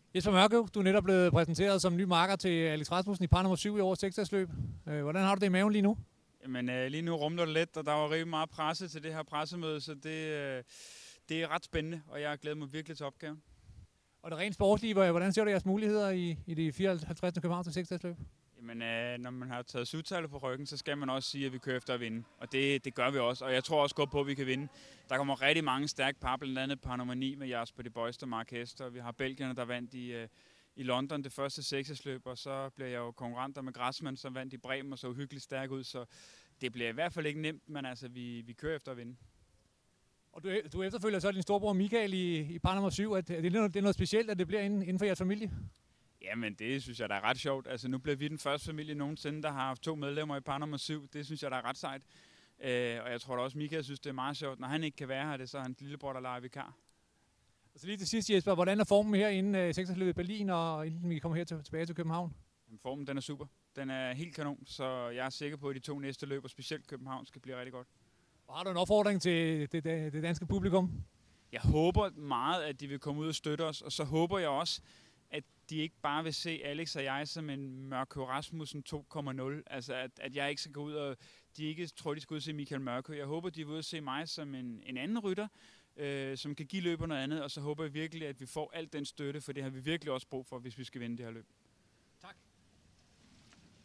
Jesper Mørkøv, du er netop blevet præsenteret som ny marker til Alex Rasmussen i par nummer 7 i årets 6-løb. Hvordan har du det i maven lige nu? Jamen, lige nu rumler det lidt, og der var rigtig meget presse til det her pressemøde, så det er ret spændende, og jeg glæder mig virkelig til opgaven. Og det rent sportslige, hvordan ser du jeres muligheder i de 54. København til 6-løb? Jamen, når man har taget sudtaler på ryggen, så skal man også sige, at vi kører efter at vinde. Og det gør vi også, og jeg tror også godt på, at vi kan vinde. Der kommer rigtig mange stærke par, blandt andet par nummer 9 med Jasper de Boyster og Mark Hester. Vi har belgierne, der vandt i London det første 6-løb, og så bliver jeg jo konkurrenter med Grassmann, som vandt i Bremen og så uhyggeligt stærk ud. Så det bliver i hvert fald ikke nemt, men altså, vi kører efter at vinde. Og du efterfølger så din storebror Michael i par nummer 7. Det er noget specielt, at det bliver inden for jeres familie? Jamen, det synes jeg, der er ret sjovt. Altså, nu bliver vi den første familie nogensinde, der har haft 2 medlemmer i par nummer 7. Det synes jeg, der er ret sejt. Og jeg tror da også, Michael synes, det er meget sjovt. Når han ikke kan være her, det er så hans lillebror, der leger vikar. Og så lige til sidst, Jesper, hvordan er formen her inden 6-løbet i Berlin, og inden vi kommer her tilbage til København? Jamen, formen, den er super. Den er helt kanon, så jeg er sikker på, at de 2 næste løb, og specielt København, skal blive rigtig godt. Og har du en opfordring til det danske publikum? Jeg håber meget, at de vil komme ud og støtte os, og så håber jeg også, at de ikke bare vil se Alex og jeg som en Mørkøv Rasmussen 2.0. Altså, at jeg ikke skal gå ud, og de ikke tror, de skal ud og se Michael Mørkøv. Jeg håber, de vil ud og se mig som en anden rytter, som kan give løbet noget andet, og så håber jeg virkelig, at vi får al den støtte, for det har vi virkelig også brug for, hvis vi skal vinde det her løb.